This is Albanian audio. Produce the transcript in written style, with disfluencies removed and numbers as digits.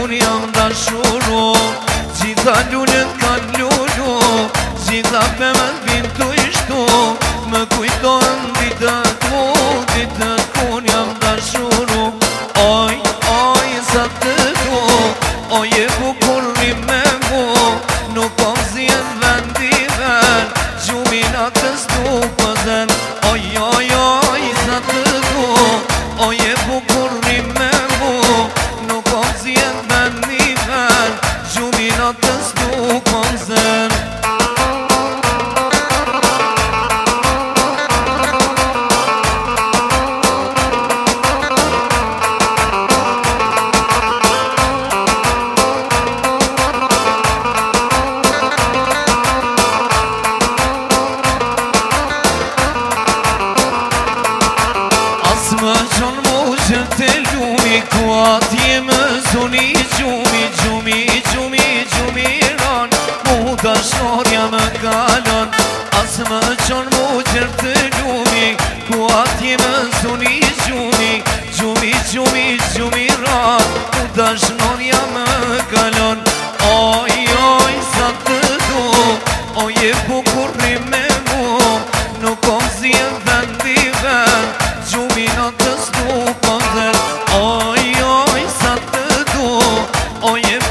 unë jam dashuru, gjitha lullet kanë lullu, gjitha femën vinë të ishtu, më kujtojnë ditët mu, ditët kun jam dashuru. Oj, oj, sa të du, oj e bukur rime mu, nuk kom zjen vendi ven, gjumin atës du pëzen. Oj, oj, oj, sa të du, oj e bukur rime mu, nuk kom zjen vendi ven, gjumin atës du pëzen. Ku atje më zoni gjumi, gjumi, gjumi, gjumi ran, mu dashnorja më kalon. As më qon mu gjërë të lumi, ku atje më zoni gjumi, gjumi, gjumi, gjumi ran, mu dashnorja më kalon. Oj, oj, sa të du, oj e bukur rime mu, nuk kom zjen vendi ven, gjumi natës du pëndër. Oj, oj, sa të du, oj e